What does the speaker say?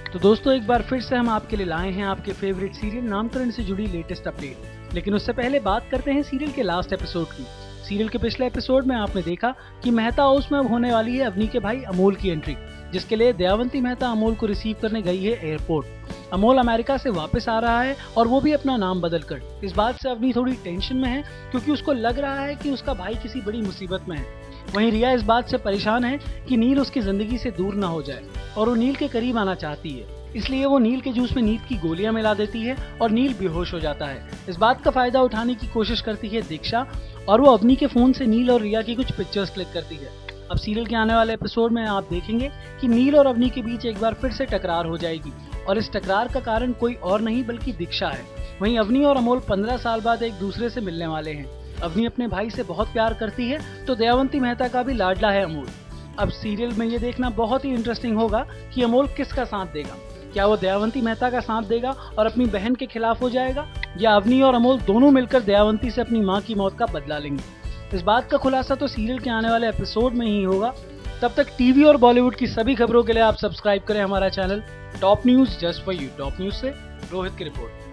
तो दोस्तों एक बार फिर से हम आपके लिए लाए हैं आपके फेवरेट सीरियल नामकरण से जुड़ी लेटेस्ट अपडेट। लेकिन उससे पहले बात करते हैं सीरियल के लास्ट एपिसोड की। सीरियल के पिछले एपिसोड में आपने देखा कि मेहता हाउस में अब होने वाली है अवनी के भाई अमोल की एंट्री, जिसके लिए दयावंती मेहता अमोल को रिसीव करने गई है एयरपोर्ट। अमोल अमेरिका से वापस आ रहा है और वो भी अपना नाम बदलकर। इस बात से अवनी थोड़ी टेंशन में है क्योंकि उसको लग रहा है कि उसका भाई किसी बड़ी मुसीबत में है। वहीं रिया इस बात से परेशान है कि नील उसकी जिंदगी से दूर ना हो जाए और वो नील के करीब आना चाहती है, इसलिए वो नील के जूस में नींद की गोलियां मिला देती है और नील बेहोश हो जाता है। इस बात का फायदा उठाने की कोशिश करती है दीक्षा और वो अवनी के फोन से नील और रिया की कुछ पिक्चर्स क्लिक करती है। अब सीरियल के आने वाले एपिसोड में आप देखेंगे कि नील और अवनी के बीच एक बार फिर से टकरार हो जाएगी और इस टकरार का कारण कोई और नहीं बल्कि दीक्षा है। वहीं अवनी और अमोल 15 साल बाद एक दूसरे से मिलने वाले हैं। अवनी अपने भाई से बहुत प्यार करती है तो दयावंती मेहता का भी लाडला है अमोल। अब सीरियल में ये देखना बहुत ही इंटरेस्टिंग होगा कि अमोल किसका साथ देगा। क्या वो दयावंती मेहता का साथ देगा और अपनी बहन के खिलाफ हो जाएगा, या अवनी और अमोल दोनों मिलकर दयावंती से अपनी मां की मौत का बदला लेंगे। इस बात का खुलासा तो सीरियल के आने वाले एपिसोड में ही होगा। तब तक टीवी और बॉलीवुड की सभी खबरों के लिए आप सब्सक्राइब करें हमारा channel top news just for you. Top news से रोहित की रिपोर्ट।